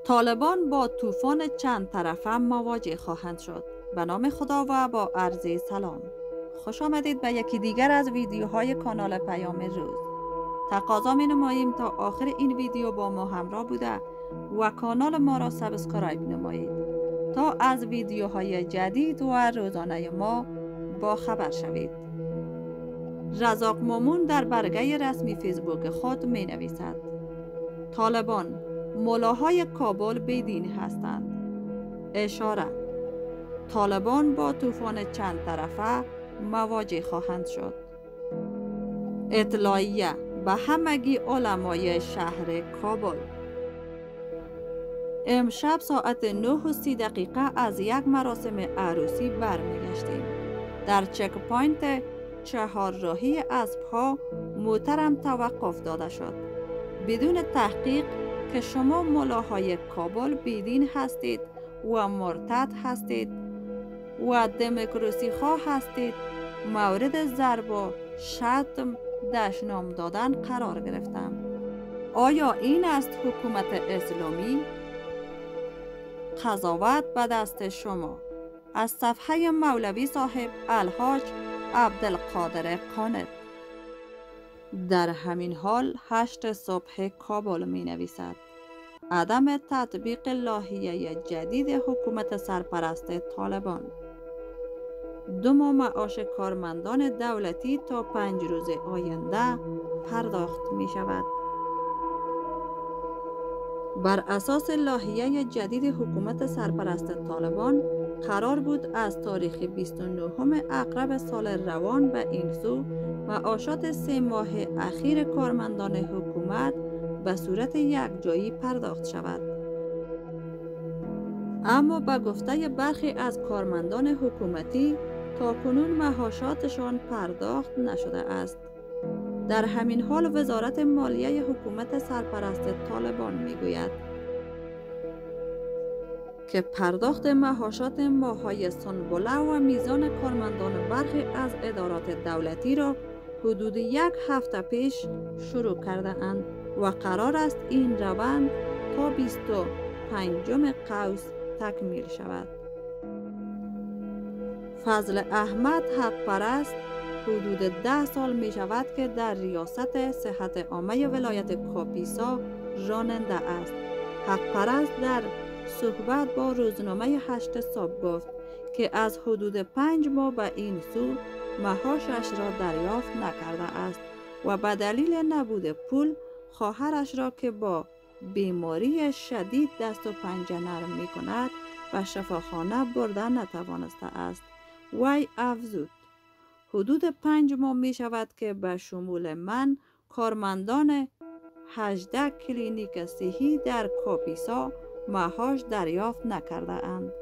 طالبان با طوفان چند طرفه مواجه خواهند شد. به نام خدا و با عرض سلام. خوش آمدید به یکی دیگر از ویدیوهای کانال پیام روز. تقاضا می نماییم تا آخر این ویدیو با ما همراه بوده و کانال ما را سابسکرایب نمایید تا از ویدیوهای جدید و روزانه ما با خبر شوید. رزاق مومون در برگه رسمی فیسبوک خود می نویسد: طالبان، ملاهای کابل بیدین هستند. اشاره: طالبان با طوفان چند طرفه مواجه خواهند شد. اطلاعیه به همگی علمای شهر کابل. امشب ساعت 9:30 از یک مراسم عروسی برمیگشتیم. در چک پوینت چهارراهی اسبها محترم توقف داده شد. بدون تحقیق که شما ملاهای کابل بیدین هستید و مرتد هستید و دموکراسی خواه هستید، مورد ضرب و شتم دشنام دادن قرار گرفتم. آیا این است حکومت اسلامی؟ قضاوت به دست شما. از صفحه مولوی صاحب الحاج عبدالقادر قانت. در همین حال 8 صبح کابل می نویسد: عدم تطبیق لایحه جدید حکومت سرپرست طالبان. 2 ماه معاش کارمندان دولتی تا 5 روز آینده پرداخت می شود. بر اساس لایحه جدید حکومت سرپرست طالبان قرار بود از تاریخ 29 اقرب سال روان به این سو معاشات 3 ماه اخیر کارمندان حکومت به صورت یکجایی پرداخت شود. اما به گفته برخی از کارمندان حکومتی تاکنون معاشاتشان پرداخت نشده است. در همین حال وزارت مالیه حکومت سرپرست طالبان میگوید که پرداخت معاشات ماه‌های سنبله و میزان کارمندان برخی از ادارات دولتی را حدود 1 هفته پیش شروع کرده اند و قرار است این روند تا 25 قوس تکمیل شود. فضل احمد حق پرست حدود 10 سال می شود که در ریاست صحت عامه ولایت کاپیسا راننده است. حق پرست در صحبت با روزنامه 8 صبح گفت که از حدود 5 ماه به این سو معاشش را دریافت نکرده است و به دلیل نبود پول خواهرش را که با بیماری شدید دست و پنجه نرم می کند به شفاخانه برده نتوانسته است. وی افزود: حدود 5 ماه می شود که به شمول من کارمندان 18 کلینیک صحی در کاپیسا معاش دریافت نکرده اند.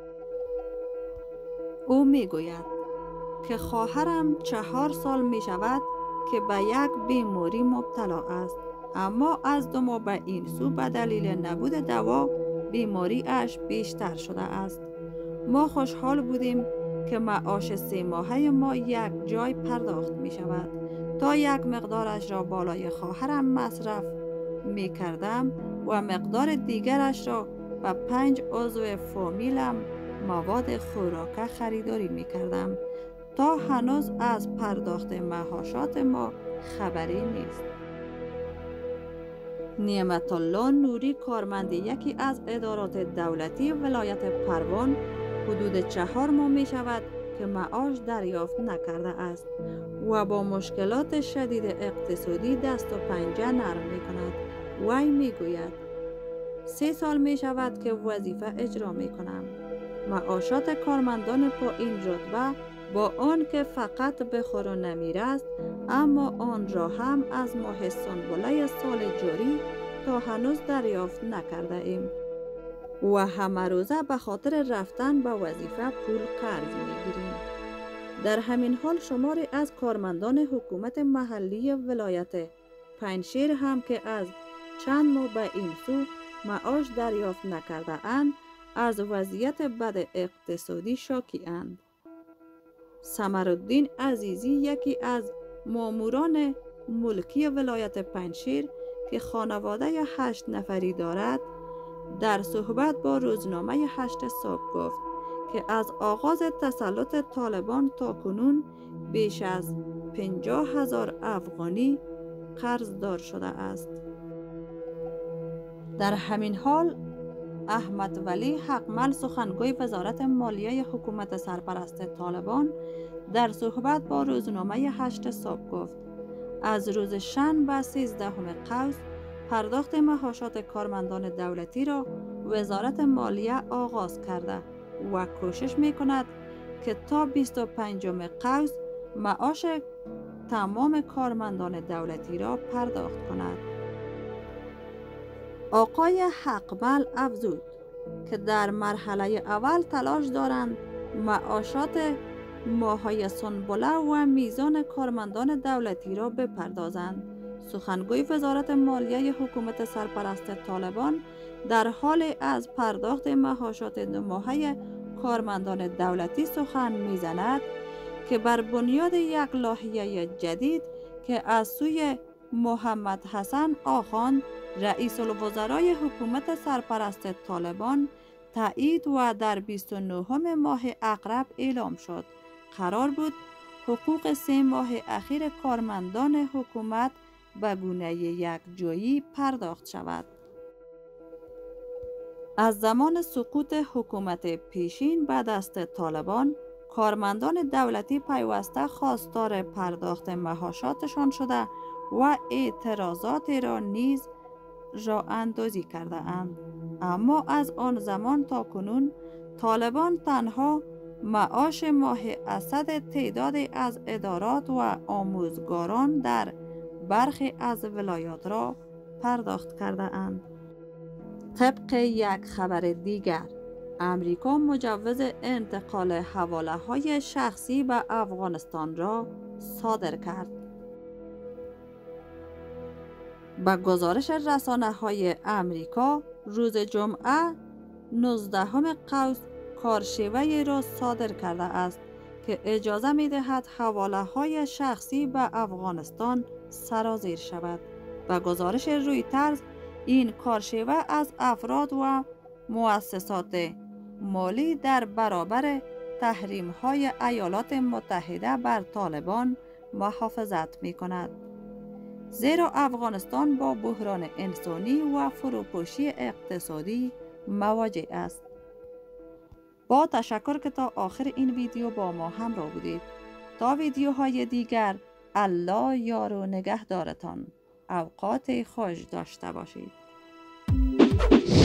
او می گوید که خواهرم 4 سال می شود که به یک بیماری مبتلا است، اما از 2 ماه به این سو به دلیل نبود دوا بیماری اش بیشتر شده است. ما خوشحال بودیم که معاش 3 ماهه ما یک جای پرداخت می شود. تا یک مقدارش را بالای خواهرم مصرف می کردم و مقدار دیگرش را به 5 عضو فامیلم مواد خوراکه خریداری می کردم. تا هنوز از پرداخت معاشات ما خبری نیست. نعمت الله نوری کارمند یکی از ادارات دولتی ولایت پروان حدود 4 ماه می شود که معاش دریافت نکرده است و با مشکلات شدید اقتصادی دست و پنجه نرم می کند. وی می گوید 3 سال می شود که وظیفه اجرا می کنم. معاشات کارمندان پایین رتبه با آن که فقط به خور و نمیر است، اما آن را هم از ماه سنبله سال جاری تا هنوز دریافت نکرده ایم و همه روزه به خاطر رفتن به وظیفه پول قرض میگیریم. در همین حال شماری از کارمندان حکومت محلی ولایت پنجشیر هم که از چند ماه به این سو معاش دریافت نکرده اند از وضعیت بد اقتصادی شاکی اند. سمرالدین عزیزی یکی از ماموران ملکی ولایت پنجشیر که خانواده 8 نفری دارد در صحبت با روزنامه 8 صبح گفت که از آغاز تسلط طالبان تا کنون بیش از 50,000 افغانی قرضدار شده است. در همین حال احمد ولی حقمل سخنگوی وزارت مالیه حکومت سرپرست طالبان در صحبت با روزنامه 8 صبح گفت از روز شنبه 13 قوس پرداخت معاشات کارمندان دولتی را وزارت مالیه آغاز کرده و کوشش می کند که تا 25 قوس معاش تمام کارمندان دولتی را پرداخت کند. آقای حقمل افزود که در مرحله اول تلاش دارند معاشات ماهی سنبله و میزان کارمندان دولتی را بپردازند. سخنگوی وزارت مالیه حکومت سرپرست طالبان در حال از پرداخت معاشات دو ماهه کارمندان دولتی سخن میزند که بر بنیاد یک لایحه جدید که از سوی محمد حسن آخوند رئیس الوزرای حکومت سرپرست طالبان تایید و در 29 ماه اقرب اعلام شد، قرار بود حقوق 3 ماه اخیر کارمندان حکومت به گونه یک جایی پرداخت شود. از زمان سقوط حکومت پیشین به دست طالبان، کارمندان دولتی پیوسته خواستار پرداخت معاشاتشان شده و اعتراضات را نیز راه اندازی کرده اند. اما از آن زمان تا کنون طالبان تنها معاش ماه اسد تعدادی از ادارات و آموزگاران در برخی از ولایات را پرداخت کرده اند. طبق یک خبر دیگر، امریکا مجوز انتقال حواله‌های شخصی به افغانستان را صادر کرد. به گزارش رسانه‌های امریکا، روز جمعه 19 قوس کارشیوه‌ای را صادر کرده است که اجازه می‌دهد حواله‌های شخصی به افغانستان سرازیر شود. به گزارش رویترز، این کارشیوه از افراد و مؤسسات مالی در برابر تحریم‌های ایالات متحده بر طالبان محافظت می‌کند، زیرا افغانستان با بحران انسانی و فروپاشی اقتصادی مواجه است. با تشکر که تا آخر این ویدیو با ما همراه بودید. تا ویدیوهای دیگر، الله یار و نگهدارتان. اوقات خوش داشته باشید.